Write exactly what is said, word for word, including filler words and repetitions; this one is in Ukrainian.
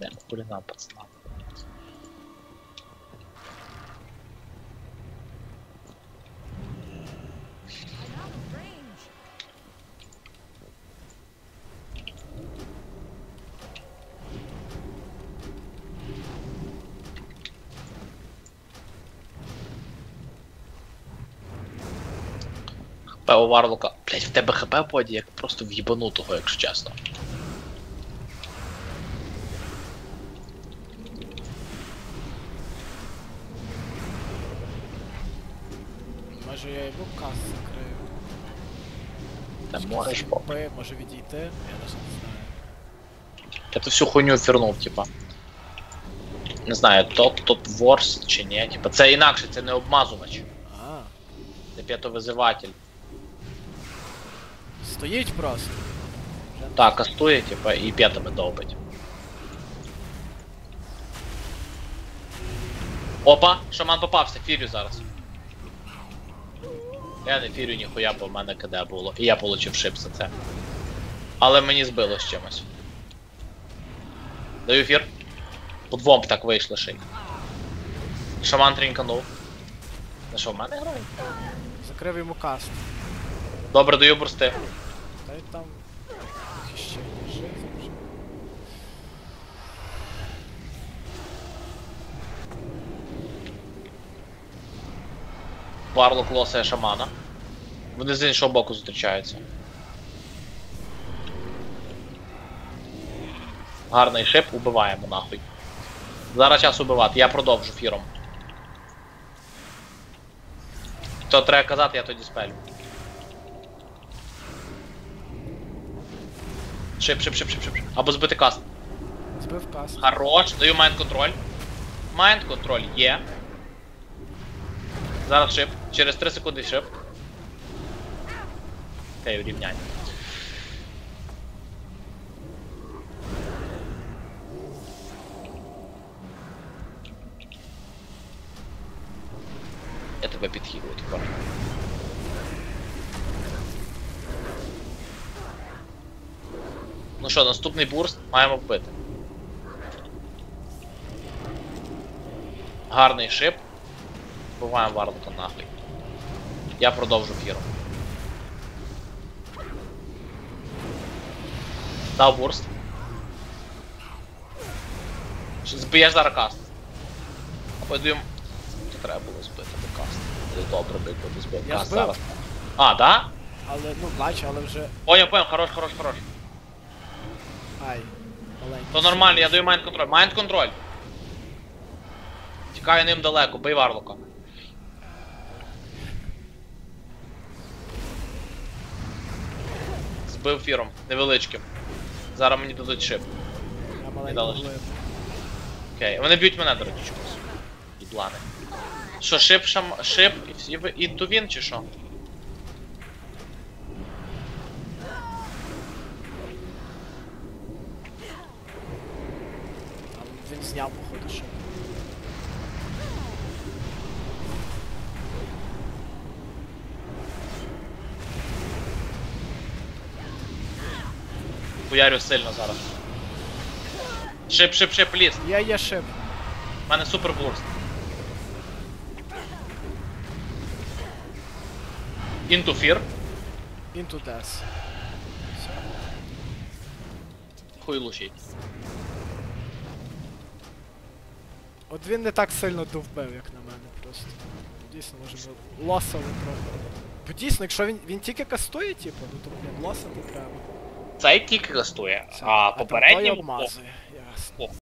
Не, хули нам, пацанам. ХП у Варлока. Блять, в тебе ХП в поді, як просто в'єбанутого, якщо чесно. Може я йому кас закрию. Та можеш, по. П, може відійти, я навіть не знаю. Я ту всю хуйню фірнув, типа. Не знаю, тот, тот ворс чи ні, типа. Це інакше, це не обмазувач. А, Це п'ятовизиватель. стоїть просто. Вже не- Так, кастує, типа, і п'ятами довбить. Опа, шаман попався, фірю зараз. Я не фірю ніхуя, бо в мене КД було. І я получив шип за це. Але мені збило з чимось. Даю фір. По двом б так вийшло ще й. Шаман трінканув. На що, в мене грає? Закрив йому каст. Добре, даю бурсти. Та й там захищення жив вже. Варлок лосає шамана. Вони з іншого боку зустрічаються. Гарний шип, убиваємо нахуй. Зараз час убивати, я продовжу фіром. То треба казати, я тоді спелю. Шип, шип, шип, шип, шип. Або збити каст. Збив каст. Хорош, даю майнд контроль. Майнд контроль є. Зараз шип. Через три секунди шип. Окей, урівняння. Я тебе підхилюю тепер. Ну що, наступний бурст маємо вбити. Гарний шип. Вбиваємо Варлока нахуй. Я продовжу фіру. Дав бурст. Зб'єш зараз каст. А пойду. Це треба було збити до каст. Буде добре, би буде збити Я каст збив. зараз. А, да? Але, ну, бачу, але вже... Понял, понял, хорош, хорош, хорош. Ай, маленький. То нормально, я даю майнд контроль. Майнд контроль. Тікаю ним далеко, бий Варлока. Збив фіром, невеличким. Зараз мені дадуть шип. Я Не маленький дали. влив. Окей, вони б'ють мене, до речі, чомусь. І плани. Що, шип, шам... шип і, всі ви- і тувін чи що? Там він зняв, походу, що. Хуярю сильно зараз. Шип, шип, шип, ліс. Я є шип. У мене супер бурст. Into fear. Into death. Хуй лучить. От він не так сильно довбив, як на мене, просто. Дійсно, може ми лосали трохи. Бо дійсно, якщо він, він тільки кастує, типу, ну то, блін, лосати треба. Цей тільки кастує, Це- а там той попередньому... обмазує, ясно.